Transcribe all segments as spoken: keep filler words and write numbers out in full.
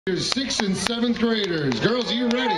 Sixth and seventh graders. Girls, are you ready?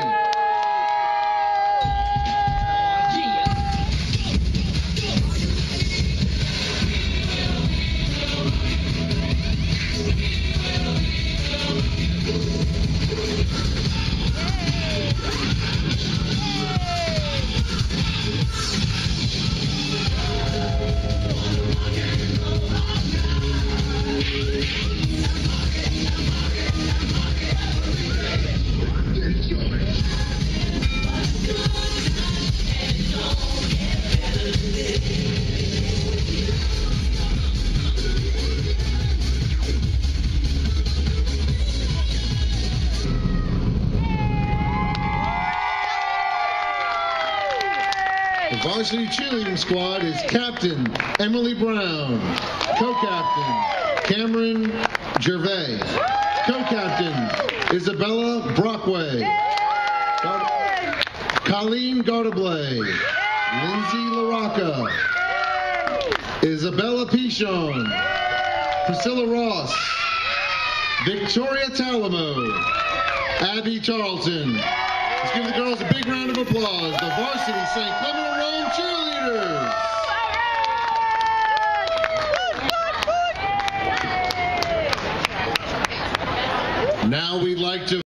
The varsity cheerleading squad is Captain Emily Brown, Co-Captain Cameron Gervais, Co-Captain Isabella Brockway, Gar Colleen Gardablay, Lindsay LaRocca, Isabella Pichon, Priscilla Ross, Victoria Talamo, Abby Charlton. Let's give the girls a big round of applause. The varsity Saint Clement Rome Cheerleaders. Now we'd like to